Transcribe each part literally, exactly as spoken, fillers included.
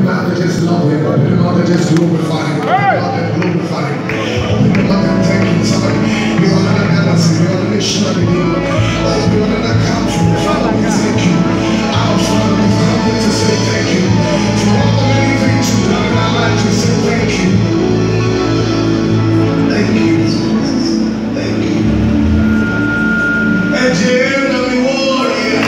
mouth and just love him. Open your mouth and just glorify him. Open your mouth and glorify him. Open your mouth and thank him. Somebody, you're on the galaxy, you're on the mission of the deal. Oh, you're on the country. Father, we thank you. Our Father, we've come here to say thank you. For all the many things you've done in our lives, we say thank you. Thank you. Thank you. And yeah, let me warrior.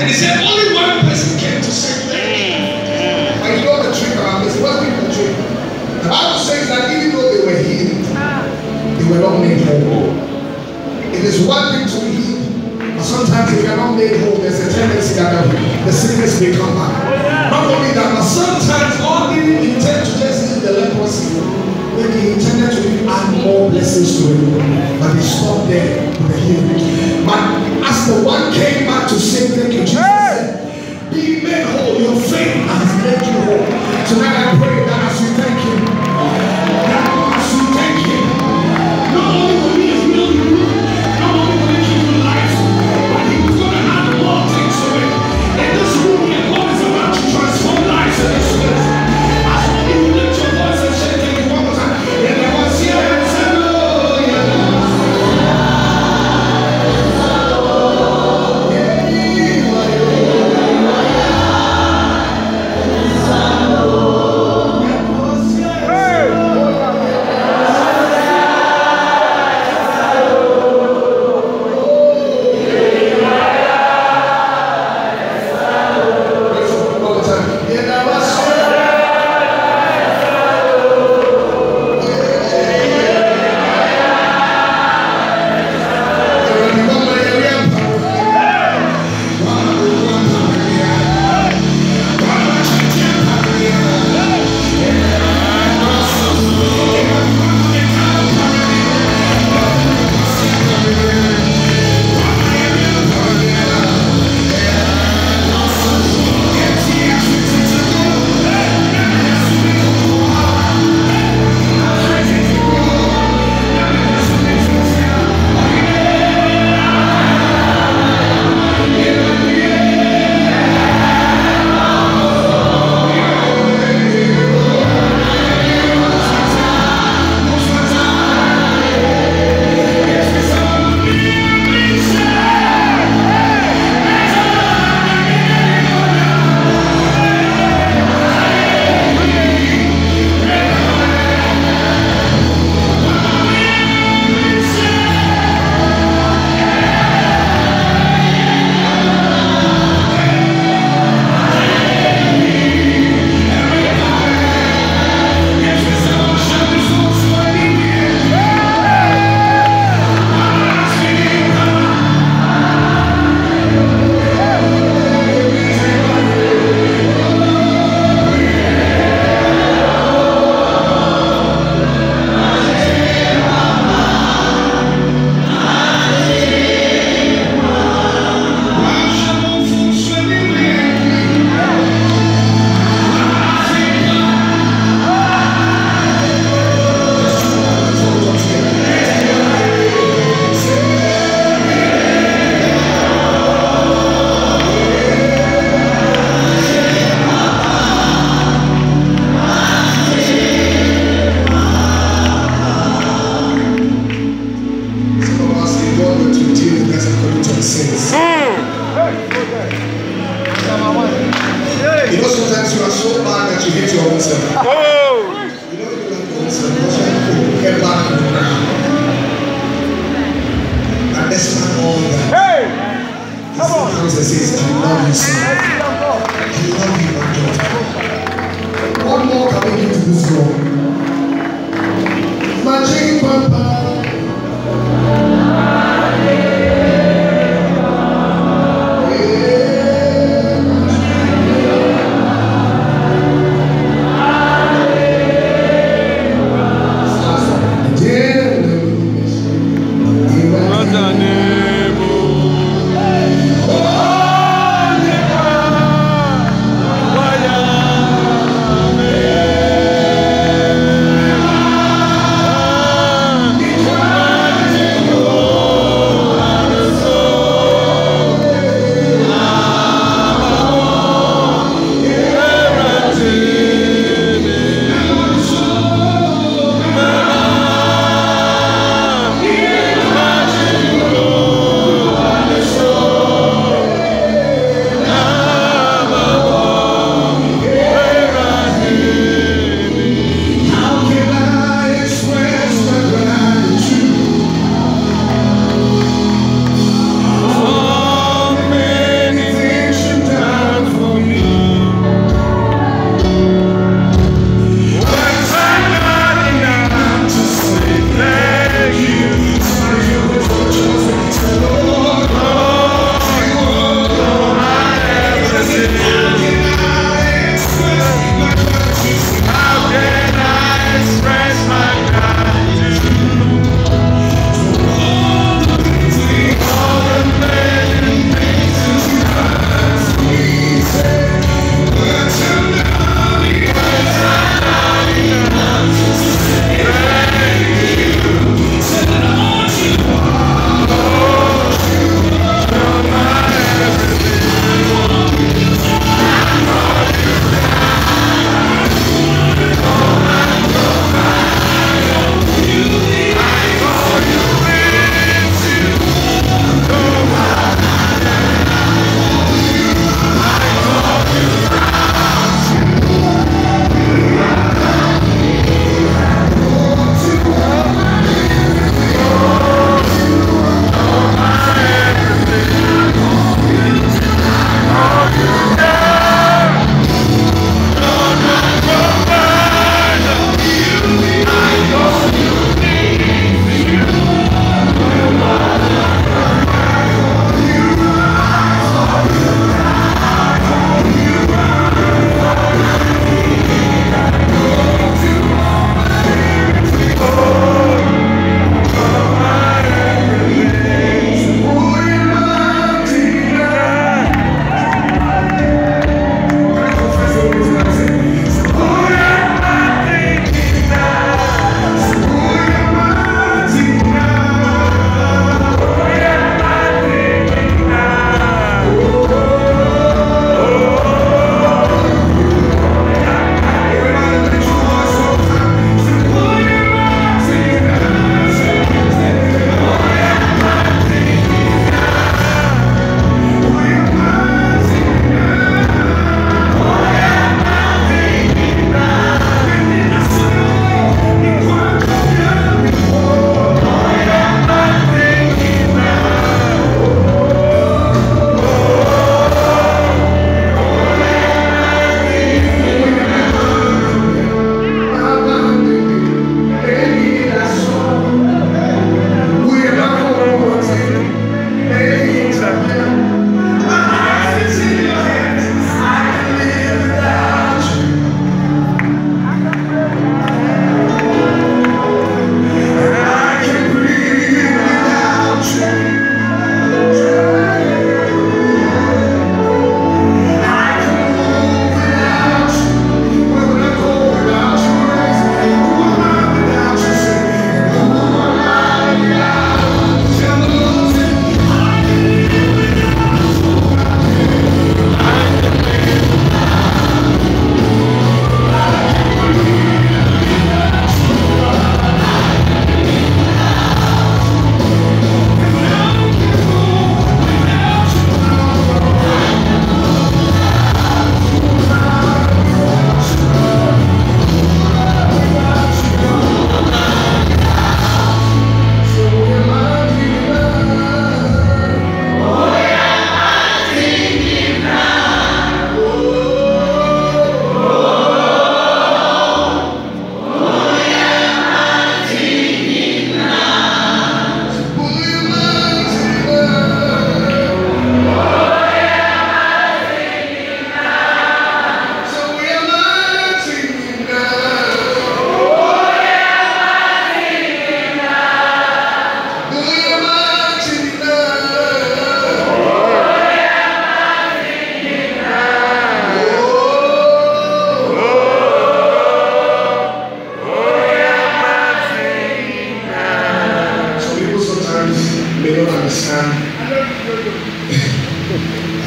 And he said only one person came to save them. And you know the trick about this? What's the trick? The Bible says that even though they were healed, they were not made whole. It is one thing to be healed, but sometimes if you are not made whole, there's a tendency that the sickness may come back. Not only that, but sometimes God didn't intend to just heal the leprosy. Maybe he intended to add more blessings to it, but he stopped there with the healing. But as the one came back to say thank you, Jesus said, be made whole. Your faith has made you whole. Tonight I pray that as you thank him, that as you thank him, not only will he heal you, not only will he give you life, but he's going to add more things to it. In this room, God is about to transform lives in this place. As you lift your voice and say thank you one more time. And I was here and said, oh, yeah.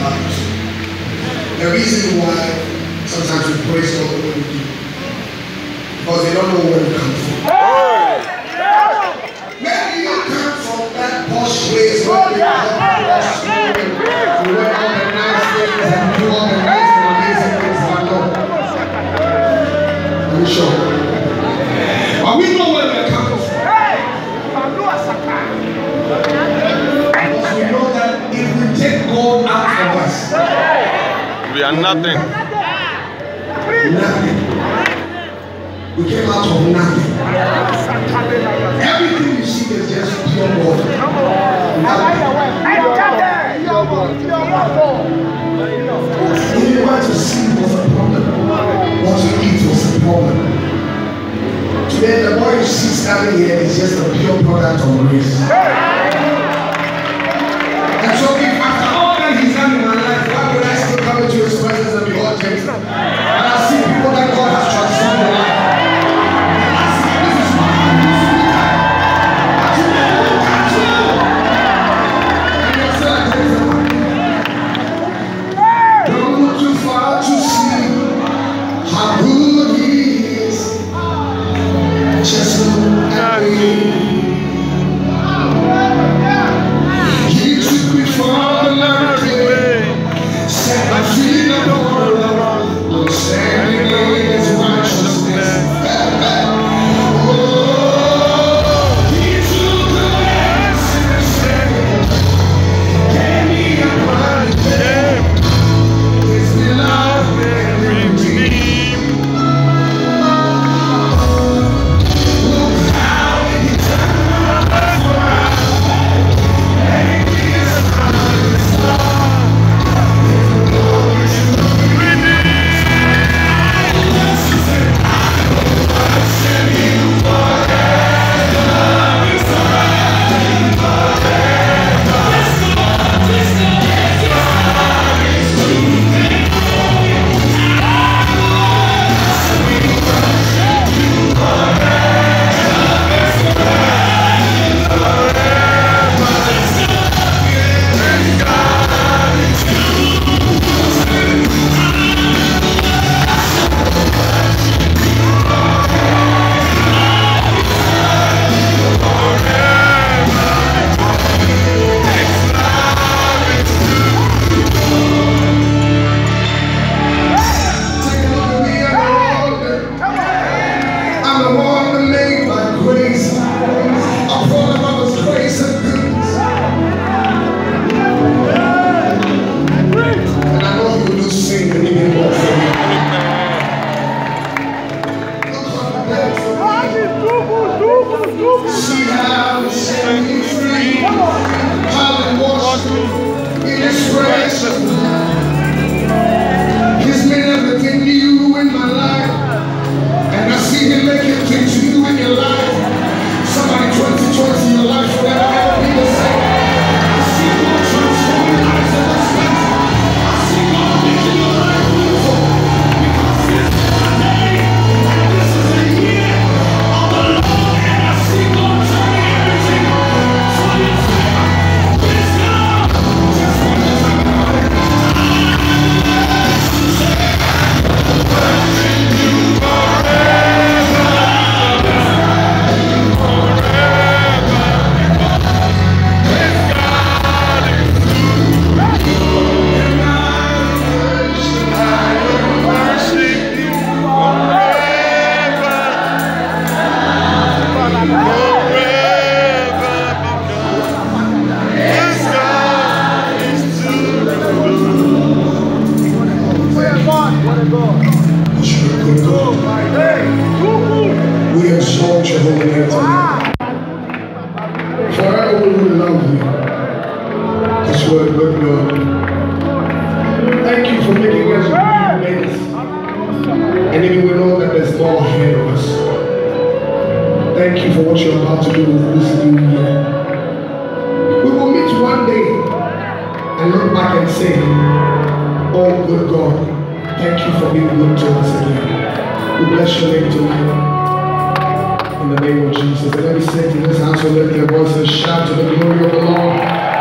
hearts. The reason why sometimes we praise God the way we do, because they don't know where we come from. Maybe you come from that posh place where we have posh school and we wear all the nice things and do all the nice and amazing things, but no. Are you sure? But we know where we're coming from. Because we know that if we take God out of us, we are nothing. Nothing. We came out of nothing. Everything you see is just pure water. If you want to see was a problem, what you eat was a problem. Today, the boy you see standing here is just a pure product of grace. And so, if after all that he's done in my life, why would I still come into his presence and be all gentle? And I see people that God has transformed their life. Don't look too far to see how good he is. Just look at me. He took me far away, set my feet on the water. I'm standing in his righteousness. Oh, he took the sin, gave me a blood, his love and redeemed. Look how he turned my life around, made me a son of his love. Glory to redeem. Worship you forever. It's alright forever. It's Lord, it's Lord, it's God, it's true. Take a look at me, I'm the one that- I'm the one that made by grace. I'm full of His grace and goodness. And I know you will do the same and even more for me. Look on the death for me. See how He set me free. How He washed me in His precious blood. He's made everything new in my life. And I see Him making things new in your life. Somebody twenty twenty, your life will never ever be the same. I see God transforming lives in this place. I see God making your life beautiful. Because this is the day, and this is the year of the Lord. And I see God turning everything for your favor. Praise God. Just one more time. We exalt your holy name tonight. Forever we will love you. Because we're a good God. Thank you for making us amazed. And even we know that there's more ahead of us. Thank you for what you're about to do with this new year. We will meet one day and look back and say, oh good God, thank you for being good to us again. We bless your name tonight. In the name of Jesus. And let me say to this house, let their voices shout to the glory of the Lord.